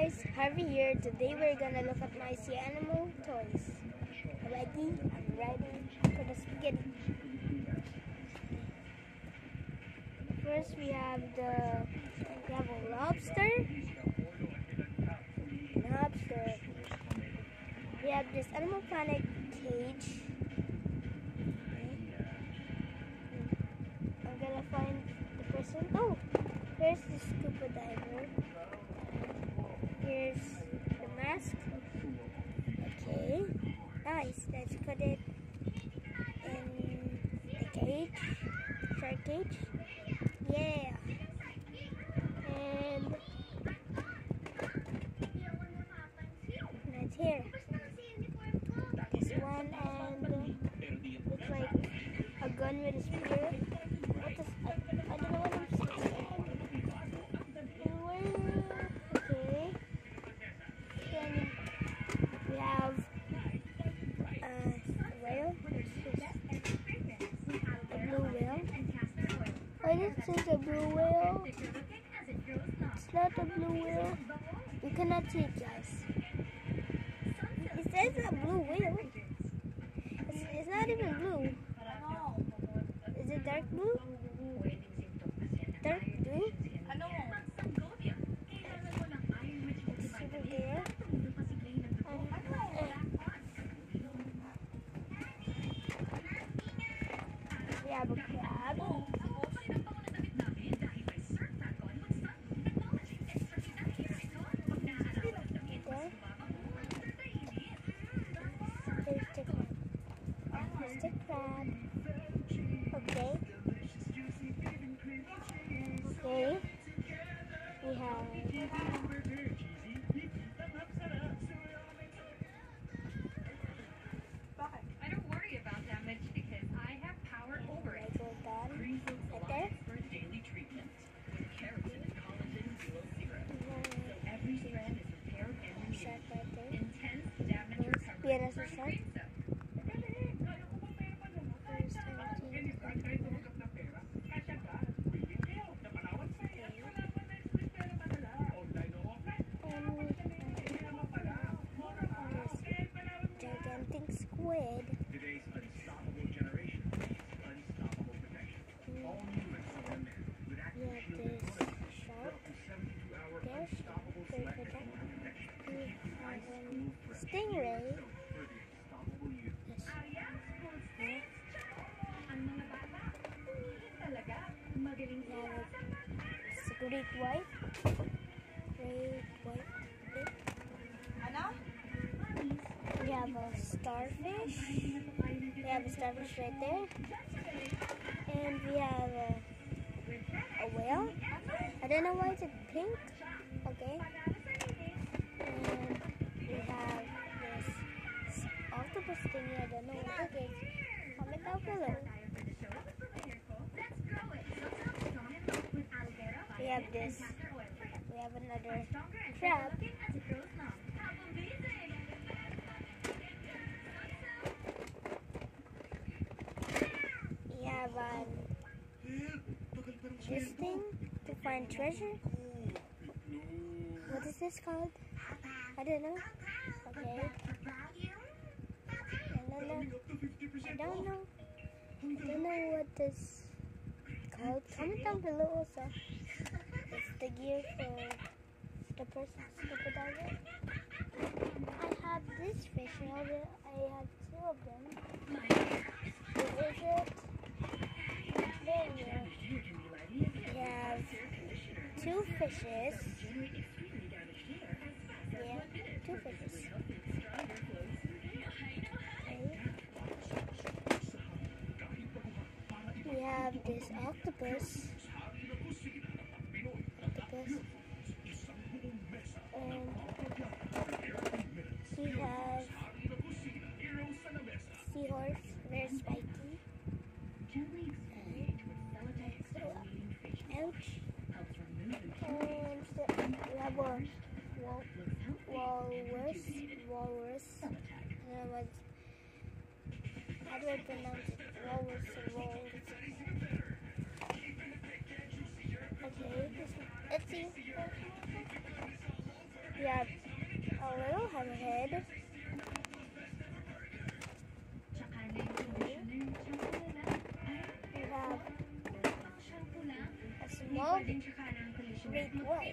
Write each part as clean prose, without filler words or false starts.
guys, Harvey here. Today we're gonna look at my sea animal toys. Ready? I'm ready for the spaghetti. First we have a lobster. We have this Animal Planet cage. I'm gonna find the person. Oh, here's the scuba diver. Here's the mask. Okay, nice. Let's put it in the cage, shark cage. Yeah. And that's here. This one, and looks like a gun with a spear. I don't know what I'm saying. Okay. Then we have a whale. A blue whale. Why does it say a blue whale? It's not a blue whale. You cannot see it, guys. It says a blue whale. It's not even blue. Is it dark blue? Dark blue? It's over there. We have a crab. Here's the crab. Okay. Okay. We have I don't worry about damage because I have power over it. right there. Daily treatment with keratin and collagen duo serum. So every strand is repaired and renewed. Shark right there. Intense damage recovery. Pianist or shark? Gigantic squid. Today's unstoppable generation needs unstoppable protection. All new and Solar Man with We active have shield this and shark. up to 72-hour There's unstoppable very select good. and protection. We Keep you have ice cool fresh. stingray. So for the unstoppable you. Yes. Ang mga bata, talaga magaling We sila. have it's a great white. Great white. We have a starfish. We have a starfish right there. And we have a whale. I don't know why it's pink. Okay. And we have this octopus thingy. I don't know what it is. Comment down below. We have this. We have another crab. We have this thing to find treasure. What is this called? I don't know. Okay. I don't know. I don't know what this called. Comment down below also. It's the gear for the person scuba diver. I have this fish. I have two of them. What is it? There we go. We have two fishes. Yeah, two fishes. Okay. We have this octopus. And we have seahorse, very spiky. Ouch. And we have a walrus. How do I pronounce it? Walrus or walrus? Okay, let's see. We have what?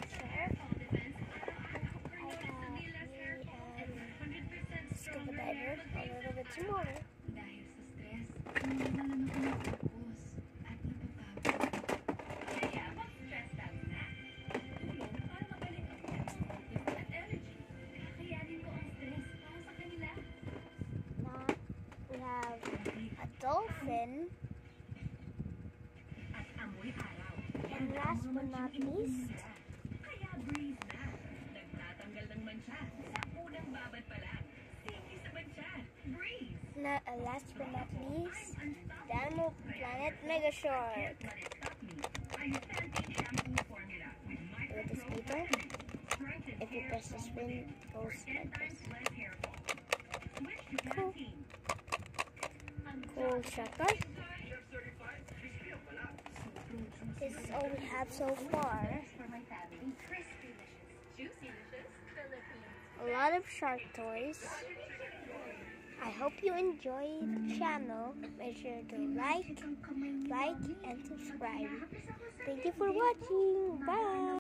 Scuba diver a little bit smaller. Dahil sa stress, hindi na naman ako mag-focus at napapagod. Kaya mag-stress out na. Tulong para magaling ang mental focus at energy. Kakayanin ko ang stress para sa kanila. Now we have a dolphin. At amoy araw. And last but not least, Kaya breathe na. Nagtatanggal ng mancha. Sa unang babad pa lang. Safety sa mancha. Breathe. last but not least, Dino Planet Mega Shark. With this paper, if you press the spin, it goes like this. Cool. Cool shotgun. This is all we have so far. For my family, crispy delicious, juicy delicious, Philippines. A lot of shark toys. I hope you enjoy the channel. Make sure to like, and subscribe. Thank you for watching. Bye.